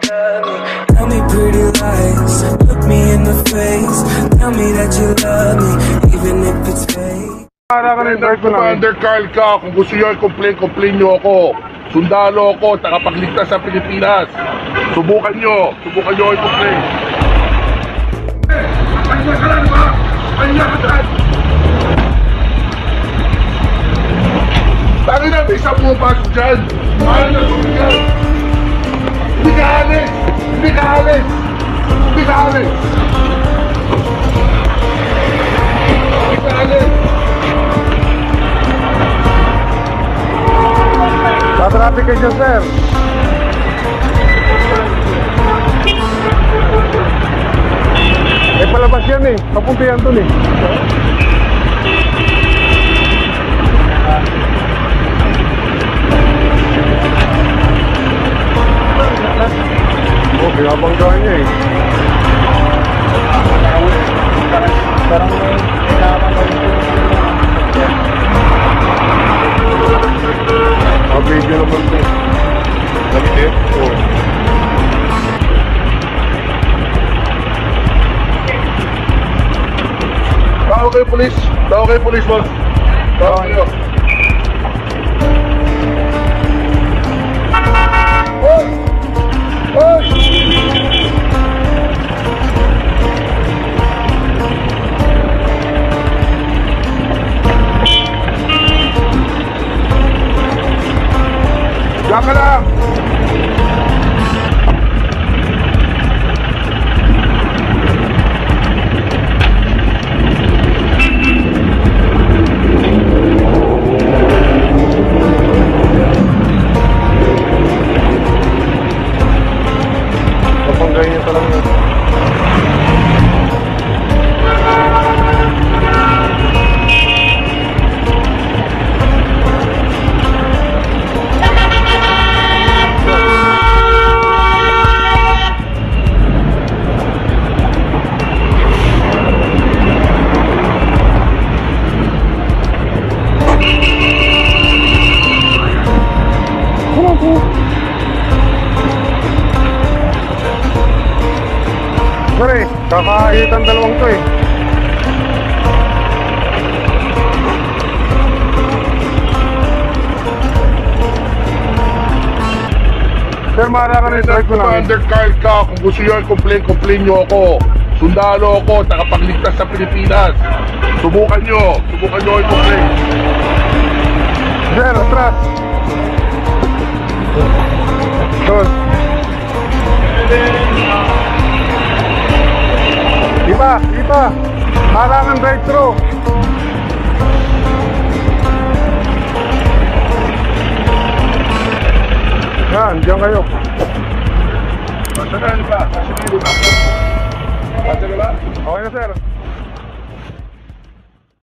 love me. Tell me pretty lies, look me in the face. Tell me that you love me, even if it's fake. Commander Carl ka, kung gusto nyo i-complain nyo ako. Sundalo ako, tagapagligtas sa Pilipinas. Subukan nyo i-complain. Kanya ka lang ba? Kanya ka dyan! Tangi na, may isa pumapasok dyan! Mahal na sulit yan! Hindi ka alis! Hindi ka alis! Hindi ka alis! Hindi ka alis! Tatrapik kayo dyan, sir. Eh, palabas yan eh. Papuntihan dun eh. Oh, pinabanggaan niya eh. Parang may video naman ito. Nag-edit? Oo. Tawag kayo polis! Tawag kayo polis, boss! Tawag kayo! Hoy! Hoy! Diyan ka lang! Kapanggayin niya talaga yun. Sorry, kakahitan dalawang to eh. Sir, maarakan yung strike ko namin. Commander Carl ka, kung gusto nyo i-complain nyo ako. Sundalo ako, tagapagligtas sa Pilipinas. Subukan nyo i-complain. Sir, atras. Doon. Iba. Harangan drive-thru. Yan, diyan kayo. Pasagalan ba? Okay na, sir.